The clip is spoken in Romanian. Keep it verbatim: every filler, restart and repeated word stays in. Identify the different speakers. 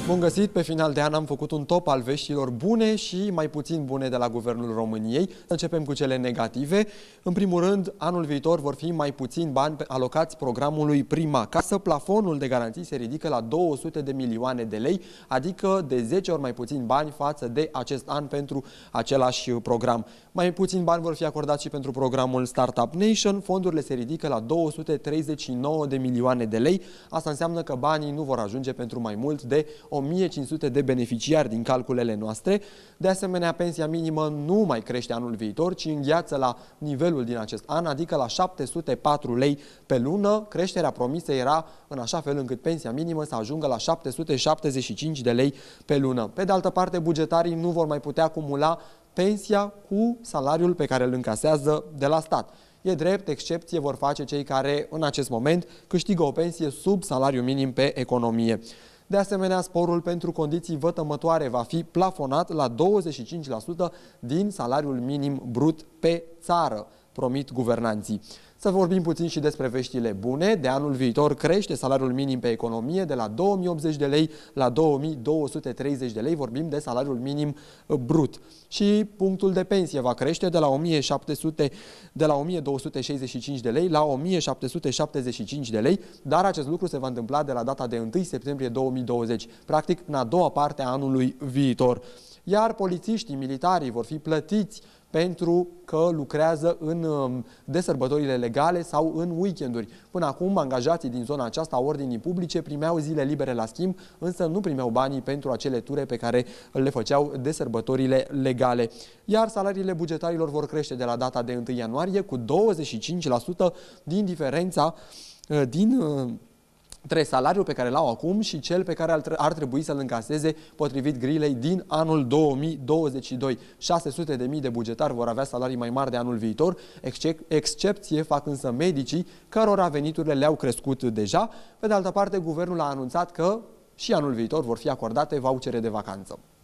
Speaker 1: Bun găsit! Pe final de an am făcut un top al veștilor bune și mai puțin bune de la Guvernul României. Începem cu cele negative. În primul rând, anul viitor vor fi mai puțini bani alocați programului Prima Casă. Plafonul de garanții se ridică la două sute de milioane de lei, adică de zece ori mai puțin bani față de acest an pentru același program. Mai puțin bani vor fi acordați și pentru programul Startup Nation. Fondurile se ridică la două sute treizeci și nouă de milioane de lei. Asta înseamnă că banii nu vor ajunge pentru mai mult de o mie cinci sute de beneficiari din calculele noastre. De asemenea, pensia minimă nu mai crește anul viitor, ci îngheață la nivelul din acest an, adică la șapte sute patru lei pe lună. Creșterea promisă era în așa fel încât pensia minimă să ajungă la șapte sute șaptezeci și cinci de lei pe lună. Pe de altă parte, bugetarii nu vor mai putea acumula pensia cu salariul pe care îl încasează de la stat. E drept, excepție vor face cei care în acest moment câștigă o pensie sub salariul minim pe economie. De asemenea, sporul pentru condiții vătămătoare va fi plafonat la douăzeci și cinci la sută din salariul minim brut pe țară, promit guvernanții. Să vorbim puțin și despre veștile bune. De anul viitor crește salariul minim pe economie de la două mii optzeci de lei la două mii două sute treizeci de lei. Vorbim de salariul minim brut. Și punctul de pensie va crește de la o mie șapte sute, de la o mie două sute șaizeci și cinci de lei la o mie șapte sute șaptezeci și cinci de lei, dar acest lucru se va întâmpla de la data de întâi septembrie două mii douăzeci, practic în a doua parte a anului viitor. Iar polițiștii, militarii vor fi plătiți pentru că lucrează în, de sărbătorile legale sau în weekenduri. Până acum, angajații din zona aceasta a ordinii publice primeau zile libere la schimb, însă nu primeau banii pentru acele ture pe care le făceau de sărbătorile legale. Iar salariile bugetarilor vor crește de la data de întâi ianuarie cu douăzeci și cinci la sută din diferența din între salariul pe care l-au acum și cel pe care ar trebui să-l încaseze potrivit grilei din anul două mii douăzeci și doi. șase sute de mii de bugetari vor avea salarii mai mari de anul viitor, excepție fac însă medicii, cărora veniturile le-au crescut deja. Pe de altă parte, guvernul a anunțat că și anul viitor vor fi acordate vouchere de vacanță.